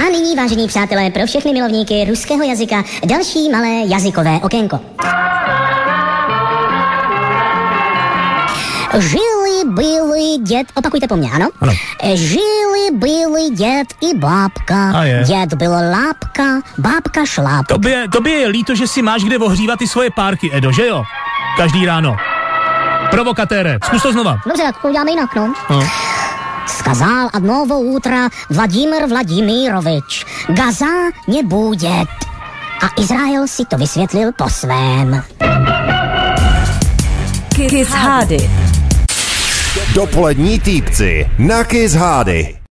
A nyní, vážení přátelé, pro všechny milovníky ruského jazyka další malé jazykové okénko. Žili-byli děd, opakujte po mně, ano? Ano. Žili-byli děd i bábka. Děd byl lápka, bábka šlápka. Tobě je líto, že si máš kde ohřívat ty svoje párky, Edo, že jo? Každý ráno. Provokatére, zkus to znova. Dobře, tak to uděláme jinak, no. Сказал одного утра Владимир Владимирович, газа не будет. A Izrael si to vysvětlil po svém. Kiss Hády. Dopolední týpci na Kiss Hády.